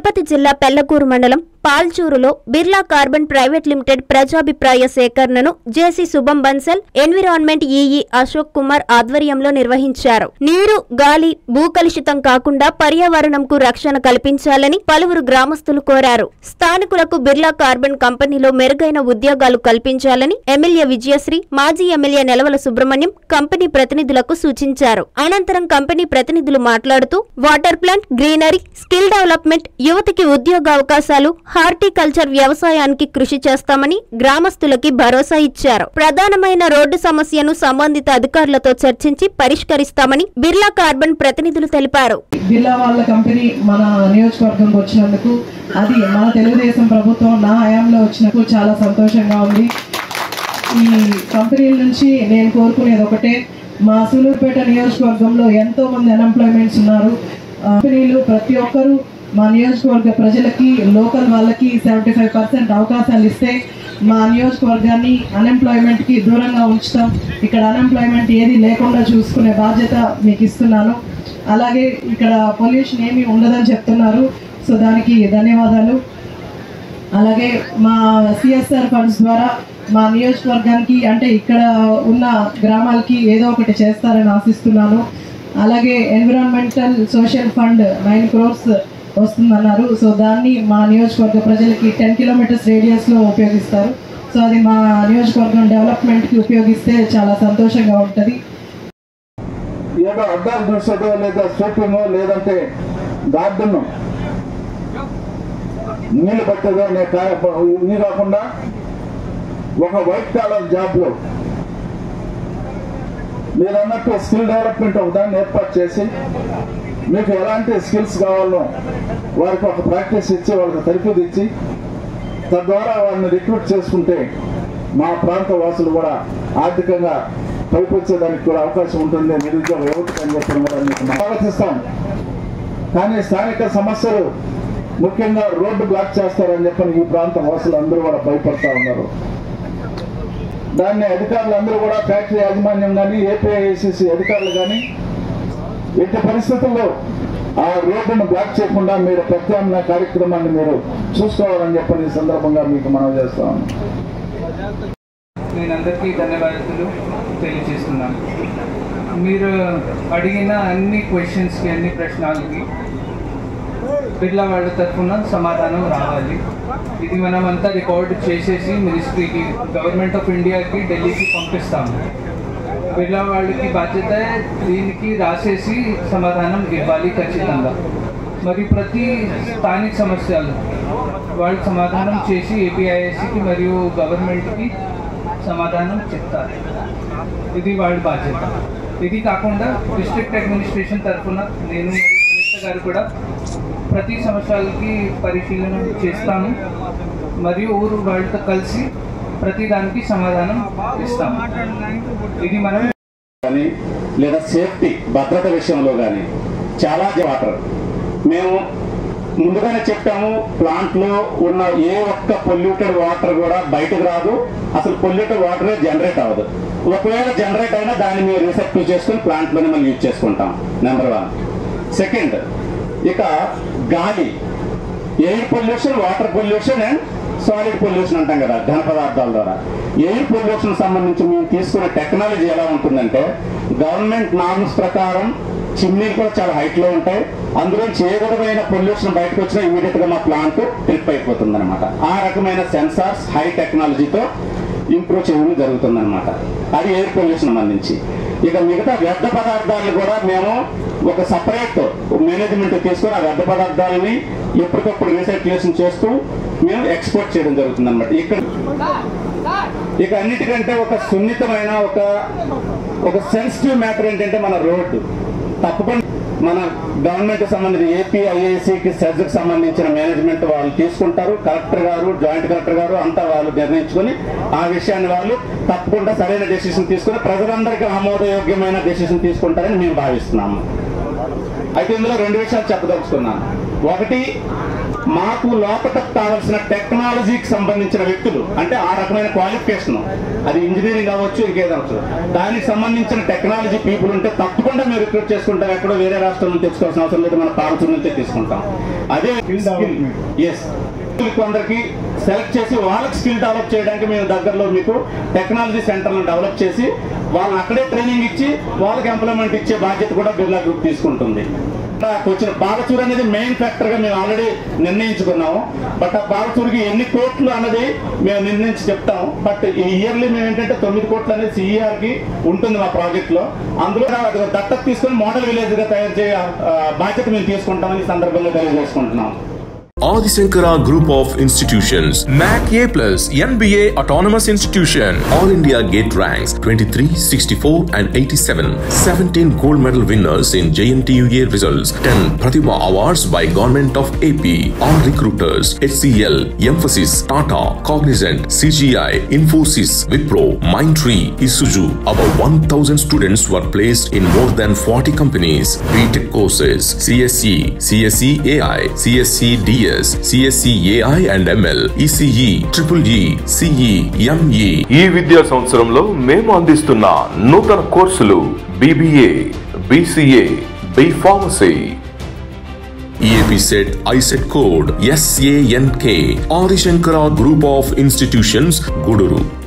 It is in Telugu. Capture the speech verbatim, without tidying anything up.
తిరుపతి జిల్లా పెళ్లకూరు మండలం పాల్చూరులో బిర్లా కార్బన్ ప్రైవేట్ లిమిటెడ్ ప్రజాభిప్రాయ సేకరణను JC Shubham Bansal, environment EE Ashok Kumar ఆధ్వర్యంలో నిర్వహించారు. నీరు, గాలి భూకలుషితం కాకుండా పర్యావరణంకు రక్షణ కల్పించాలని పలువురు గ్రామస్తులు కోరారు. స్థానికులకు బిర్లా కార్బన్ కంపెనీలో మెరుగైన ఉద్యోగాలు కల్పించాలని ఎమ్మెల్యే విజయశ్రీ, మాజీ ఎమ్మెల్యే నెలవల సుబ్రహ్మణ్యం కంపెనీ ప్రతినిధులకు సూచించారు. అనంతరం కంపెనీ ప్రతినిధులు మాట్లాడుతూ water plant, greenery, skill development, యువతకి ఉద్యోగావకాశాలు, హార్టికల్చర్ వ్యవసాయానికి కృషి చేస్తామని గ్రామస్తులకి భరోసా ఇచ్చారు. ప్రధానమైన రోడ్డు సమస్యను సంబంధిత అధికారులతో చర్చించి పరిష్కరిస్తామని బిర్లా కార్బన్ ప్రతినిధులు తెలిపారు. బిర్లా వాళ్ళ కంపెనీ మన నియోజకవర్గంకి వచ్చినందుకు, అది మన తెలుగుదేశం ప్రభుత్వం నా హయాంలో వచ్చినందుకు చాలా సంతోషంగా ఉంది. ఈ కంపెనీల నుంచి నేను కోరుకునేది ఒకటే, మా సూలూరుపేట నియోజకవర్గంలో ఎంతో మంది అన్ఎంప్లాయ్మెంట్స్ ఉన్నారు. కంపెనీలు ప్రతి ఒక్కరూ మా నియోజకవర్గ ప్రజలకి, లోకల్ వాళ్ళకి సెవెంటీ ఫైవ్ పర్సెంట్ అవకాశాలు ఇస్తే మా నియోజకవర్గాన్ని అన్ఎంప్లాయ్మెంట్కి దూరంగా ఉంచుతాం. ఇక్కడ అన్ఎంప్లాయ్మెంట్ ఏది లేకుండా చూసుకునే బాధ్యత మీకు ఇస్తున్నాను. అలాగే ఇక్కడ పొల్యూషన్ ఏమీ ఉండదని చెప్తున్నారు, సో దానికి ధన్యవాదాలు. అలాగే మా సిఎస్ఆర్ ఫండ్స్ ద్వారా మా నియోజకవర్గానికి, అంటే ఇక్కడ ఉన్న గ్రామాలకి ఏదో ఒకటి చేస్తారని ఆశిస్తున్నాను. అలాగే environmental social fund nine crores వస్తుందన్నారు, సో దాన్ని మా నియోజకవర్గ ప్రజలకి టెన్ కిలోమీటర్స్ రేడియస్లో ఉపయోగిస్తారు. సో అది మా నియోజకవర్గం డెవలప్మెంట్కి ఉపయోగిస్తే చాలా సంతోషంగా ఉంటుంది. ఏదో అడ్డాలు చూసేదో, లేదా షూటింగ్, లేదంటే గార్డెన్ నీళ్ళు పట్టేదో, ఇది కాకుండా ఒక వైట్ కాలర్ జాబ్లో మీరు అన్నట్టు స్కిల్ డెవలప్మెంట్ ఒక దాన్ని ఏర్పాటు చేసి, మీకు ఎలాంటి స్కిల్స్ కావాలో వారికి ఒక ప్రాక్టీస్ ఇచ్చి, వాళ్ళకి తరఫీదు ఇచ్చి, తద్వారా వాళ్ళని రిక్రూట్ చేసుకుంటే మా ప్రాంత వాసులు కూడా ఆర్థికంగా పైకొచ్చేదానికి కూడా అవకాశం ఉంటుంది. నిరుద్యోగ యువతకు అని చెప్పడం కూడా మీకు స్వాగతిస్తాం. కానీ స్థానిక సమస్యలు, ముఖ్యంగా రోడ్డు బ్లాక్ చేస్తారని చెప్పని ఈ ప్రాంత వాసులు అందరూ కూడా భయపడతా ఉన్నారు. దాన్ని అధికారులు అందరూ కూడా, ఫ్యాక్టరీ యాజమాన్యం కానీ, ఏపీఐసిసి అధికారులు కానీ ఎట్టి పరిస్థితుల్లో ఆ రోడ్డును బ్లాక్ చేయకుండా మీరు ప్రత్యామ్నాయ కార్యక్రమాన్ని మీరు చూసుకోవాలని చెప్పని ఈ సందర్భంగా మీకు మనం చేస్తాం. నేను అందరికీ ధన్యవాదాలు తెలియజేస్తున్నాను. మీరు అడిగిన అన్ని క్వశ్చన్స్కి, అన్ని ప్రశ్నలకి బిర్లా వాళ్ళ తరఫున సమాధానం రావాలి. ఇది మనం అంతా రికార్డ్ చేసేసి మినిస్ట్రీకి, గవర్నమెంట్ ఆఫ్ ఇండియాకి, ఢిల్లీకి పంపిస్తాము. బిర్లా వాళ్ళకి బాధ్యత దీనికి రాసేసి సమాధానం ఇవ్వాలి ఖచ్చితంగా. మరి ప్రతి స్థానిక సమస్యలు వాళ్ళు సమాధానం చేసి ఏపీఐఎస్సికి మరియు గవర్నమెంట్కి సమాధానం చెప్తారు. ఇది వాళ్ళ బాధ్యత. ఇది కాకుండా డిస్ట్రిక్ట్ అడ్మినిస్ట్రేషన్ తరఫున నేను మినిస్టర్ గారు కూడా ప్రతి సమస్యలకి పరిశీలన చేస్తాము మరియు ఊరు వాళ్ళతో కలిసి ప్రతి దానికి సమాధానం ఇస్తాము. ఇది మనం కానీ లేదా సేఫ్టీ, భద్రత విషయంలో కానీ చాలా వాటర్ మేము ముందుగానే చెప్పాము. ప్లాంట్లో ఉన్న ఏ ఒక్క పొల్యూటెడ్ వాటర్ కూడా బయటకు రాదు. అసలు పొల్యూటెడ్ వాటరే జనరేట్ అవ్వదు. ఒకవేళ జనరేట్ అయినా దాన్ని మేము రీసెప్టివ్ చేసుకుని ప్లాంట్లోనే మనం యూజ్ చేసుకుంటాం. Number one. సెకండ్, ఇక గాలి, air pollution, water pollution and solid pollution అంటాం కదా, ఘన పదార్థాల ద్వారా. ఎయిర్ పొల్యూషన్ సంబంధించి మేము తీసుకునే టెక్నాలజీ ఎలా ఉంటుందంటే, గవర్నమెంట్ నార్మ్స్ ప్రకారం చిమ్నీలు కూడా చాలా హైట్లో ఉంటాయి. అందులో ఏ విధమైన పొల్యూషన్ బయటకు వచ్చినా ఇమీడియట్ గా మా ప్లాంట్ ట్రిప్ అయిపోతుంది అనమాట. ఆ రకమైన సెన్సార్స్ హై టెక్నాలజీతో ఇంప్రూవ్ చేయడం జరుగుతుంది అనమాట. అది ఎయిర్ పొల్యూషన్ సంబంధించి. ఇక మిగతా వ్యర్థ పదార్థాలను కూడా మేము ఒక సపరేట్ మేనేజ్మెంట్ తీసుకొని ఆ వ్యర్థ పదార్థాలని ఎప్పటికప్పుడు రీసైక్లేషన్ చేస్తూ మేము ఎక్స్పోర్ట్ చేయడం జరుగుతుంది అనమాట. ఇక్కడ ఇక అన్నిటికంటే ఒక సున్నితమైన ఒక ఒక సెన్సిటివ్ మ్యాటర్ ఏంటంటే మన రోడ్డు. తప్పకుండా మన గవర్నమెంట్ సంబంధించిన ఏపీఐఏసీకి సెజ్కి సంబంధించిన మేనేజ్మెంట్ వాళ్ళు తీసుకుంటారు. కలెక్టర్ గారు, జాయింట్ కలెక్టర్ గారు అంతా వాళ్ళు నిర్ణయించుకొని ఆ విషయాన్ని వాళ్ళు తప్పకుండా సరైన డెసిషన్ తీసుకుని ప్రజలందరికీ ఆమోదయోగ్యమైన డెసిషన్ తీసుకుంటారని మేము భావిస్తున్నాము. అయితే ఇందులో రెండు విషయాలు చెప్పదలుచుకున్నాను. ఒకటి, మాకు లోపల కావాల్సిన టెక్నాలజీకి సంబంధించిన వ్యక్తులు, అంటే ఆ రకమైన క్వాలిఫికేషన్, అది ఇంజనీరింగ్ అవ్వచ్చు, ఇంకేదవచ్చు, దానికి సంబంధించిన టెక్నాలజీ పీపుల్ ఉంటే తప్పకుండా మేము రిక్రూట్ చేసుకుంటాం. ఎక్కడో వేరే రాష్ట్రం నుంచి తెచ్చుకోవాల్సిన అవసరం లేదు, మన పాలసూరు నుంచే తీసుకుంటాం. అదే ఎస్ కొందరికి సెలెక్ట్ చేసి వాళ్ళకి స్కిల్ డెవలప్ చేయడానికి మేము దగ్గరలో మీకు టెక్నాలజీ సెంటర్లను డెవలప్ చేసి వాళ్ళని అక్కడే ట్రైనింగ్ ఇచ్చి వాళ్ళకి ఎంప్లాయ్మెంట్ ఇచ్చే బాధ్యత కూడా బిర్లా గ్రూప్ తీసుకుంటుంది. వచ్చిన పాలచూరు అనేది మెయిన్ ఫ్యాక్టర్ గా మేము ఆల్రెడీ నిర్ణయించుకున్నాము. బట్ ఆ పాలచూరుకి ఎన్ని కోట్లు అన్నది మేము నిర్ణయించి చెప్తాము. బట్ ఈ ఇయర్లీ మేము ఏంటంటే తొమ్మిది కోట్లు అనేది సిఈఆర్ కి ఉంటుంది మా ప్రాజెక్ట్ లో. అందులో దత్తత తీసుకుని మోడల్ విలేజ్ గా తయారు చేయ బాధ్యత మేము తీసుకుంటామని ఈ సందర్భంగా తెలియజేసుకుంటున్నాం. Adi Shankara Group of Institutions, M A C A plus, N B A Autonomous Institution, All India Gate ranks twenty-three, sixty-four and eighty-seven, seventeen gold medal winners in J N T U A results, ten Pratibha Awards by Government of A P, all recruiters, H C L, Emphasis, Tata, Cognizant, C G I, Infosys, Wipro, Mindtree, Isuzu. About one thousand students were placed in more than forty companies. B Tech courses, C S E, C S E A I, C S E D S, C S E A I and M L, E C E, Triple E, C E, M E. ఈ విద్యా సంవత్సరంలో మేము అందిస్తున్న నూతన కోర్సులు B B A, B C A, B Pharmacy. E A P set I set code S A N K. Adi Shankara Group of Institutions, Guduru.